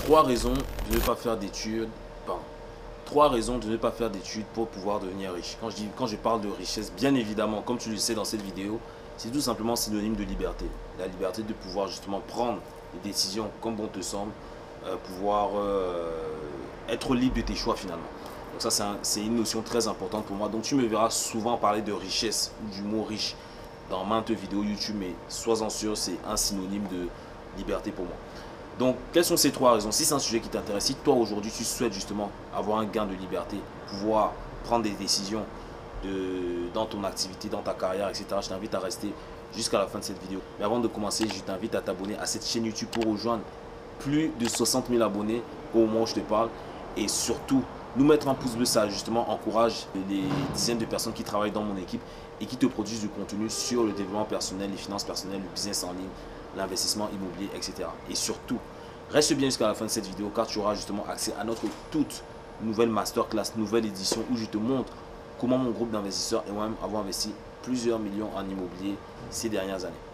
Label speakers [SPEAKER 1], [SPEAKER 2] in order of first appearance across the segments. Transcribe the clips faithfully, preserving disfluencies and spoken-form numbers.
[SPEAKER 1] Trois raisons de ne pas faire d'études. Pardon. Trois raisons de ne pas faire d'études pour pouvoir devenir riche. Quand je, dis, quand je parle de richesse, bien évidemment, comme tu le sais dans cette vidéo, c'est tout simplement synonyme de liberté. La liberté de pouvoir justement prendre des décisions comme bon te semble, euh, pouvoir euh, être libre de tes choix finalement. Donc ça, c'est un, une notion très importante pour moi. Donc tu me verras souvent parler de richesse ou du mot riche dans maintes vidéos YouTube, mais sois-en sûr, c'est un synonyme de liberté pour moi. Donc, quelles sont ces trois raisons? Si c'est un sujet qui t'intéresse, si toi aujourd'hui tu souhaites justement avoir un gain de liberté, pouvoir prendre des décisions de, dans ton activité, dans ta carrière, et cetera, je t'invite à rester jusqu'à la fin de cette vidéo. Mais avant de commencer, je t'invite à t'abonner à cette chaîne YouTube pour rejoindre plus de soixante mille abonnés au moment où je te parle. Et surtout, nous mettre un pouce bleu, ça justement encourage les dizaines de personnes qui travaillent dans mon équipe et qui te produisent du contenu sur le développement personnel, les finances personnelles, le business en ligne, l'investissement immobilier, et cetera. Et surtout, reste bien jusqu'à la fin de cette vidéo car tu auras justement accès à notre toute nouvelle masterclass, nouvelle édition où je te montre comment mon groupe d'investisseurs et moi-même avons investi plusieurs millions en immobilier ces dernières années.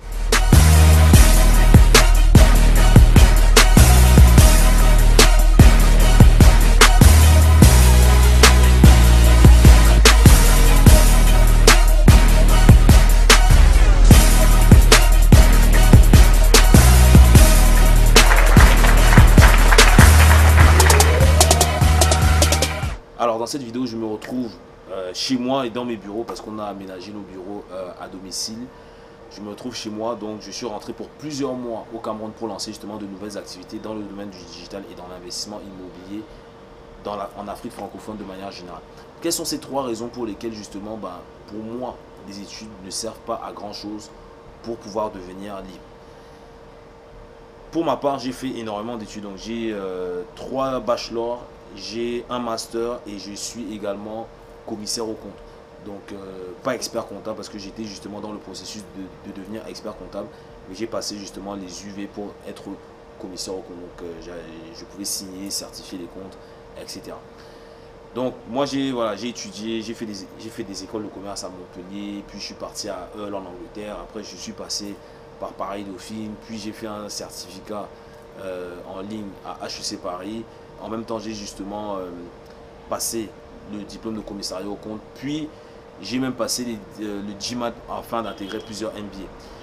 [SPEAKER 1] Alors dans cette vidéo, je me retrouve euh, chez moi et dans mes bureaux parce qu'on a aménagé nos bureaux euh, à domicile. Je me retrouve chez moi, donc je suis rentré pour plusieurs mois au Cameroun pour lancer justement de nouvelles activités dans le domaine du digital et dans l'investissement immobilier dans la, en Afrique francophone de manière générale. Quelles sont ces trois raisons pour lesquelles justement, ben, pour moi, les études ne servent pas à grand chose pour pouvoir devenir libre? Pour ma part, j'ai fait énormément d'études, donc j'ai euh, trois bachelors, j'ai un master et je suis également commissaire aux comptes. Donc euh, pas expert comptable parce que j'étais justement dans le processus de, de devenir expert comptable, mais j'ai passé justement les U V pour être commissaire aux comptes. Donc euh, je pouvais signer, certifier les comptes, et cetera. Donc moi j'ai voilà, j'ai étudié, j'ai fait, des, j'ai fait des écoles de commerce à Montpellier, puis je suis parti à Hull en Angleterre, après je suis passé par Paris Dauphine, puis j'ai fait un certificat euh, en ligne à H E C Paris. En même temps, j'ai justement euh, passé le diplôme de commissariat au compte, puis j'ai même passé les, euh, le GMAT afin d'intégrer plusieurs M B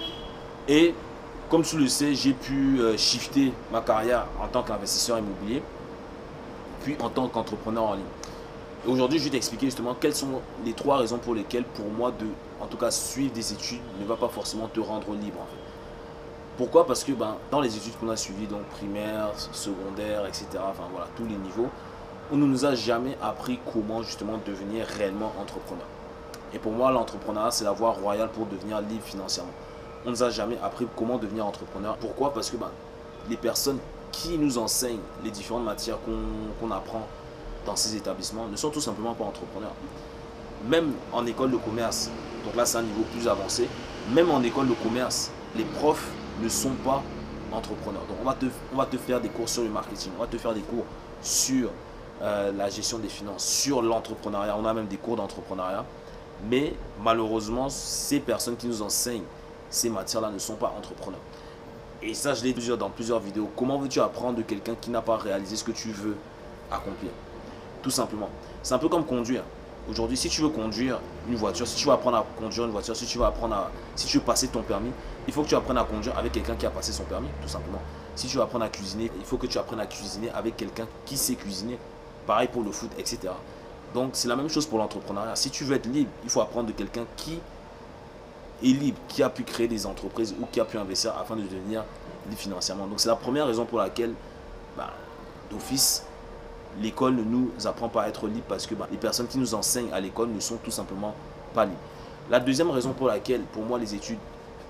[SPEAKER 1] A. Et comme tu le sais, j'ai pu euh, shifter ma carrière en tant qu'investisseur immobilier, puis en tant qu'entrepreneur en ligne. Aujourd'hui, je vais t'expliquer justement quelles sont les trois raisons pour lesquelles, pour moi, de, en tout cas, suivre des études ne va pas forcément te rendre libre. En fait. Pourquoi? Parce que ben, dans les études qu'on a suivies, donc primaire, secondaire, et cetera, enfin voilà, tous les niveaux, on ne nous a jamais appris comment justement devenir réellement entrepreneur. Et pour moi, l'entrepreneuriat, c'est la voie royale pour devenir libre financièrement. On ne nous a jamais appris comment devenir entrepreneur. Pourquoi? Parce que ben, les personnes qui nous enseignent les différentes matières qu'on qu'on apprend dans ces établissements ne sont tout simplement pas entrepreneurs. Même en école de commerce, donc là c'est un niveau plus avancé, même en école de commerce, les profs ne sont pas entrepreneurs. Donc on va, te, on va te faire des cours sur le marketing, on va te faire des cours sur euh, la gestion des finances, sur l'entrepreneuriat, on a même des cours d'entrepreneuriat. Mais malheureusement, ces personnes qui nous enseignent ces matières-là ne sont pas entrepreneurs. Et ça, je l'ai dit dans plusieurs vidéos. Comment veux-tu apprendre de quelqu'un qui n'a pas réalisé ce que tu veux accomplir? Tout simplement. C'est un peu comme conduire. Aujourd'hui, si tu veux conduire une voiture, si tu veux apprendre à conduire une voiture, si tu veux apprendre à, si tu veux passer ton permis, il faut que tu apprennes à conduire avec quelqu'un qui a passé son permis, tout simplement. Si tu veux apprendre à cuisiner, il faut que tu apprennes à cuisiner avec quelqu'un qui sait cuisiner. Pareil pour le foot, et cetera. Donc, c'est la même chose pour l'entrepreneuriat. Si tu veux être libre, il faut apprendre de quelqu'un qui est libre, qui a pu créer des entreprises ou qui a pu investir afin de devenir libre financièrement. Donc, c'est la première raison pour laquelle, bah, d'office, l'école ne nous apprend pas à être libre parce que bah, les personnes qui nous enseignent à l'école ne sont tout simplement pas libres. La deuxième raison pour laquelle, pour moi, les études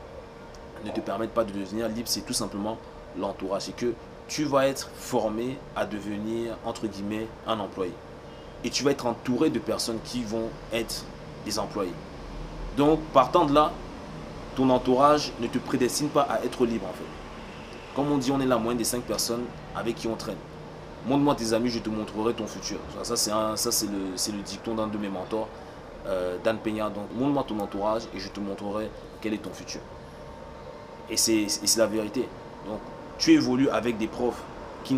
[SPEAKER 1] ne te permettent pas de devenir libre, c'est tout simplement l'entourage. C'est que tu vas être formé à devenir, entre guillemets, un employé. Et tu vas être entouré de personnes qui vont être des employés. Donc, partant de là, ton entourage ne te prédestine pas à être libre en fait. Comme on dit, on est la moyenne des cinq personnes avec qui on traîne. Montre-moi tes amis, je te montrerai ton futur. Ça, c'est le, le dicton d'un de mes mentors, euh, Dan Peña. Donc, montre-moi ton entourage et je te montrerai quel est ton futur. Et c'est la vérité. Donc, tu évolues avec des profs qui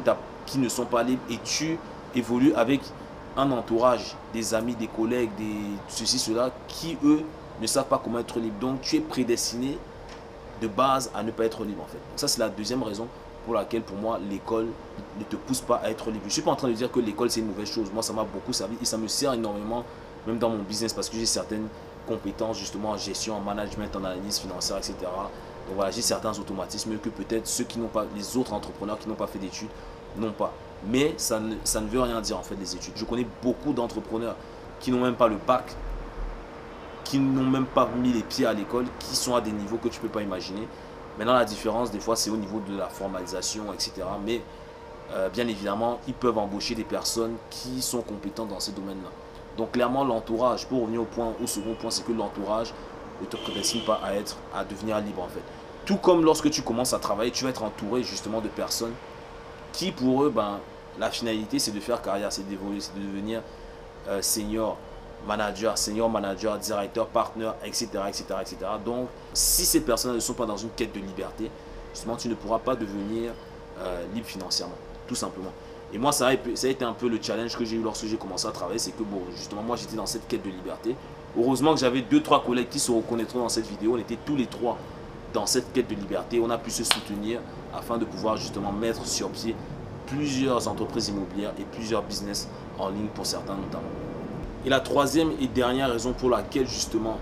[SPEAKER 1] qui ne sont pas libres et tu évolues avec un entourage, des amis, des collègues, des ceci, cela, qui eux ne savent pas comment être libre. Donc tu es prédestiné de base à ne pas être libre en fait. Donc, ça c'est la deuxième raison pour laquelle pour moi l'école ne te pousse pas à être libre. Je ne suis pas en train de dire que l'école c'est une mauvaise chose. Moi ça m'a beaucoup servi et ça me sert énormément même dans mon business parce que j'ai certaines compétences justement en gestion, en management, en analyse financière, et cetera. Donc voilà, j'ai certains automatismes que peut-être ceux qui n'ont pas, les autres entrepreneurs qui n'ont pas fait d'études n'ont pas. Mais ça ne, ça ne veut rien dire en fait les études. Je connais beaucoup d'entrepreneurs qui n'ont même pas le bac, qui n'ont même pas mis les pieds à l'école, qui sont à des niveaux que tu ne peux pas imaginer. Maintenant la différence des fois c'est au niveau de la formalisation, et cetera. Mais euh, bien évidemment, ils peuvent embaucher des personnes qui sont compétentes dans ces domaines-là. Donc clairement l'entourage, pour revenir au point, au second point, c'est que l'entourage ne te prédestine pas à être, à devenir libre en fait. Tout comme lorsque tu commences à travailler, tu vas être entouré justement de personnes qui pour eux, ben, la finalité c'est de faire carrière, c'est d'évoluer, c'est de devenir euh, senior manager, senior manager, directeur, partenaire, et cetera, et cetera, et cetera. Donc si ces personnes ne sont pas dans une quête de liberté, justement tu ne pourras pas devenir euh, libre financièrement, tout simplement. Et moi, ça a, ça a été un peu le challenge que j'ai eu lorsque j'ai commencé à travailler, c'est que bon, justement, moi, j'étais dans cette quête de liberté. Heureusement que j'avais deux, trois collègues qui se reconnaîtront dans cette vidéo. On était tous les trois dans cette quête de liberté. On a pu se soutenir afin de pouvoir justement mettre sur pied plusieurs entreprises immobilières et plusieurs business en ligne pour certains notamment. Et la troisième et dernière raison pour laquelle justement,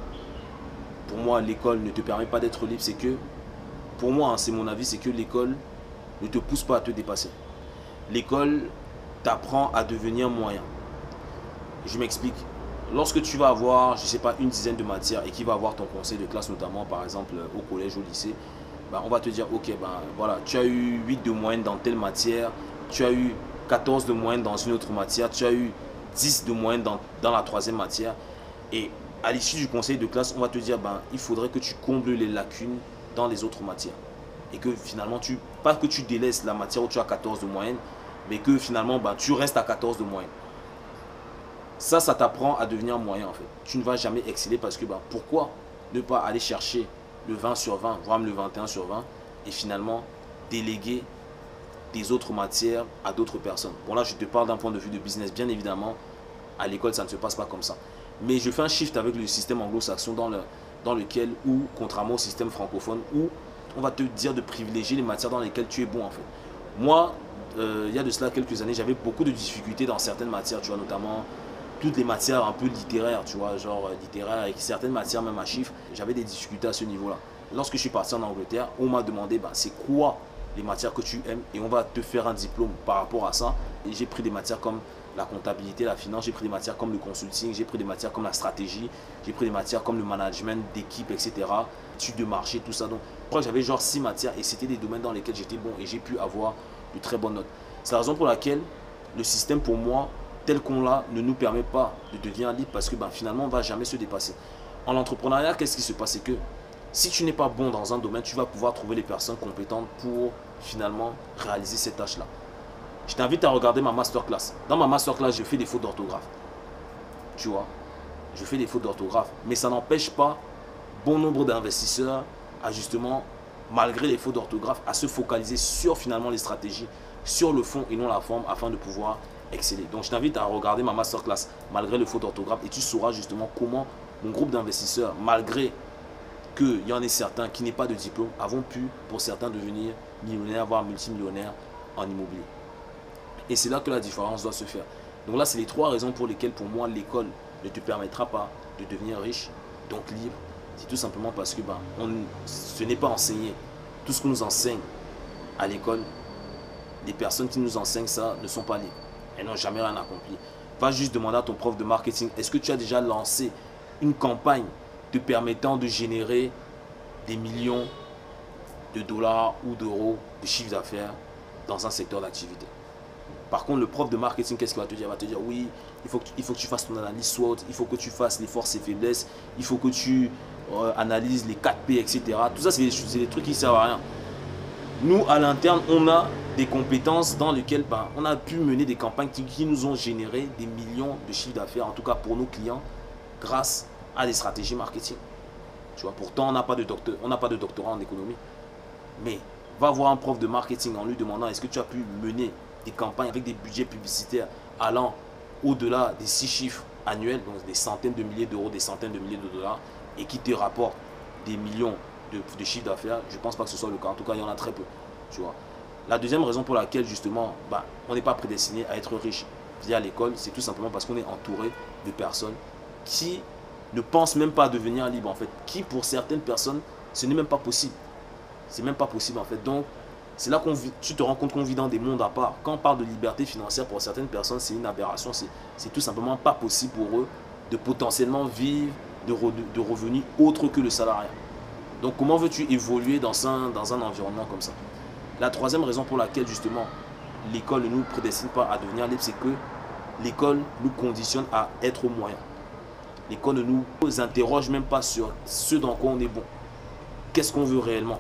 [SPEAKER 1] pour moi, l'école ne te permet pas d'être libre, c'est que, pour moi, hein, c'est mon avis, c'est que l'école ne te pousse pas à te dépasser. L'école t'apprend à devenir moyen. Je m'explique. Lorsque tu vas avoir, je ne sais pas, une dizaine de matières et qui va avoir ton conseil de classe, notamment par exemple au collège, au lycée, ben, on va te dire, ok, ben, voilà, tu as eu huit de moyenne dans telle matière, tu as eu quatorze de moyenne dans une autre matière, tu as eu dix de moyenne dans, dans la troisième matière. Et à l'issue du conseil de classe, on va te dire, ben, il faudrait que tu combles les lacunes dans les autres matières. Et que finalement, tu, pas que tu délaisses la matière où tu as quatorze de moyenne, mais que finalement, bah, tu restes à quatorze de moyenne. Ça, ça t'apprend à devenir moyen en fait. Tu ne vas jamais exceller parce que bah, pourquoi ne pas aller chercher le vingt sur vingt, voire même le vingt et un sur vingt, et finalement déléguer des autres matières à d'autres personnes. Bon là, je te parle d'un point de vue de business, bien évidemment. À l'école, ça ne se passe pas comme ça. Mais je fais un shift avec le système anglo-saxon dans, le, dans lequel, ou contrairement au système francophone, où on va te dire de privilégier les matières dans lesquelles tu es bon en fait. Moi, euh, il y a de cela quelques années, j'avais beaucoup de difficultés dans certaines matières, tu vois, notamment toutes les matières un peu littéraires, tu vois, genre littéraire, et certaines matières même à chiffres, j'avais des difficultés à ce niveau-là. Lorsque je suis parti en Angleterre, on m'a demandé, bah, c'est quoi les matières que tu aimes et on va te faire un diplôme par rapport à ça. Et j'ai pris des matières comme la comptabilité, la finance, j'ai pris des matières comme le consulting, j'ai pris des matières comme la stratégie, j'ai pris des matières comme le management d'équipe, et cetera. Études de marché, tout ça. Donc, je crois que j'avais genre six matières et c'était des domaines dans lesquels j'étais bon et j'ai pu avoir de très bonnes notes. C'est la raison pour laquelle le système pour moi, tel qu'on l'a, ne nous permet pas de devenir libre parce que ben, finalement, on ne va jamais se dépasser. En entrepreneuriat, qu'est-ce qui se passe? C'est que si tu n'es pas bon dans un domaine, tu vas pouvoir trouver les personnes compétentes pour finalement réaliser cette tâche-là. Je t'invite à regarder ma masterclass. Dans ma masterclass, je fais des fautes d'orthographe. Tu vois, je fais des fautes d'orthographe. Mais ça n'empêche pas bon nombre d'investisseurs à justement, malgré les fautes d'orthographe, à se focaliser sur finalement les stratégies, sur le fond et non la forme afin de pouvoir exceller. Donc je t'invite à regarder ma masterclass malgré les fautes d'orthographe et tu sauras justement comment mon groupe d'investisseurs, malgré qu'il y en ait certains qui n'aient pas de diplôme, avons pu pour certains devenir millionnaires, voire multimillionnaires en immobilier. Et c'est là que la différence doit se faire. Donc là, c'est les trois raisons pour lesquelles pour moi l'école ne te permettra pas de devenir riche, donc libre. C'est tout simplement parce que ben, on, ce n'est pas enseigné. Tout ce qu'on nous enseigne à l'école, les personnes qui nous enseignent ça ne sont pas libres. Elles n'ont jamais rien accompli. Va juste demander à ton prof de marketing, est-ce que tu as déjà lancé une campagne te permettant de générer des millions de dollars ou d'euros de chiffre d'affaires dans un secteur d'activité? Par contre, le prof de marketing, qu'est-ce qu'il va te dire? Il va te dire, oui, il faut, que, il faut que tu fasses ton analyse SWOT, il faut que tu fasses les forces et faiblesses, il faut que tu euh, analyses les quatre P, et cetera. Tout ça, c'est des, des trucs qui ne servent à rien. Nous, à l'interne, on a des compétences dans lesquelles ben, on a pu mener des campagnes qui, qui nous ont généré des millions de chiffres d'affaires, en tout cas pour nos clients, grâce à des stratégies marketing. Tu vois, pourtant, on n'a pas de docteur, on n'a pas de doctorat en économie. Mais Va voir un prof de marketing en lui demandant est-ce que tu as pu mener des campagnes avec des budgets publicitaires allant au-delà des six chiffres annuels, donc des centaines de milliers d'euros, des centaines de milliers de dollars, et qui te rapportent des millions de, de chiffres d'affaires. Je ne pense pas que ce soit le cas. En tout cas, il y en a très peu. Tu vois. La deuxième raison pour laquelle, justement, bah, on n'est pas prédestiné à être riche via l'école, c'est tout simplement parce qu'on est entouré de personnes qui ne pensent même pas à devenir libre, en fait. Qui, pour certaines personnes, ce n'est même pas possible. C'est même pas possible, en fait. Donc, c'est là que tu te rends compte qu'on vit dans des mondes à part. Quand on parle de liberté financière, pour certaines personnes, c'est une aberration. C'est tout simplement pas possible pour eux de potentiellement vivre de, re, de revenus autres que le salariat. Donc, comment veux-tu évoluer dans un, dans un environnement comme ça? La troisième raison pour laquelle, justement, l'école ne nous prédestine pas à devenir libre, c'est que l'école nous conditionne à être moyen. L'école ne nous interroge même pas sur ce dans quoi on est bon. Qu'est-ce qu'on veut réellement?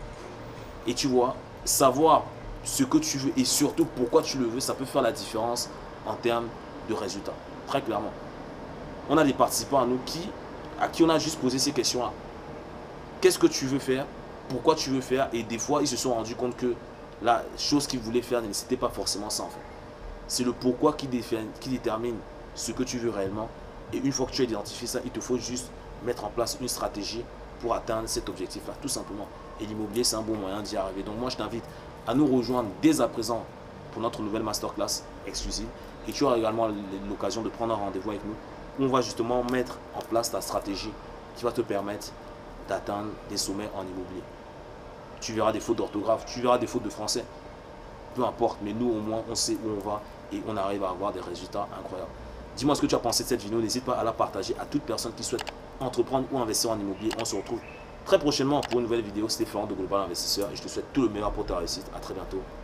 [SPEAKER 1] Et tu vois, savoir ce que tu veux et surtout pourquoi tu le veux, ça peut faire la différence en termes de résultats. Très clairement. On a des participants à nous qui, à qui on a juste posé ces questions-là. Qu'est-ce que tu veux faire? Pourquoi tu veux faire? Et des fois, ils se sont rendus compte que la chose qu'ils voulaient faire, ce n'était pas forcément ça en fait. C'est le pourquoi qui, qui détermine ce que tu veux réellement. Et une fois que tu as identifié ça, il te faut juste mettre en place une stratégie pour atteindre cet objectif-là, tout simplement. Et l'immobilier, c'est un bon moyen d'y arriver. Donc moi, je t'invite à nous rejoindre dès à présent pour notre nouvelle masterclass exclusive. Et tu auras également l'occasion de prendre un rendez-vous avec nous. Où on va justement mettre en place ta stratégie qui va te permettre d'atteindre des sommets en immobilier. Tu verras des fautes d'orthographe, tu verras des fautes de français. Peu importe, mais nous au moins, on sait où on va et on arrive à avoir des résultats incroyables. Dis-moi ce que tu as pensé de cette vidéo. N'hésite pas à la partager à toute personne qui souhaite entreprendre ou investir en immobilier. On se retrouve très prochainement pour une nouvelle vidéo. C'était Florent de Global Investisseur et je te souhaite tout le meilleur pour ta réussite. À très bientôt.